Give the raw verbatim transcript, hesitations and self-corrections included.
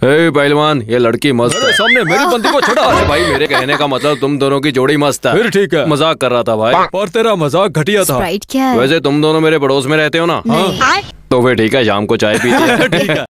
हे पहलवान, ये लड़की मस्त है। सामने मेरी बंदी को छुड़ा। अरे भाई, मेरे कहने का मतलब तुम दोनों की जोड़ी मस्त है। फिर ठीक है, मजाक कर रहा था भाई। और तेरा मजाक घटिया था। स्प्राइट क्या है? वैसे तुम दोनों मेरे पड़ोस में रहते हो ना? नहीं। तो फिर ठीक है, शाम को चाय पीते हैं। ठीक है।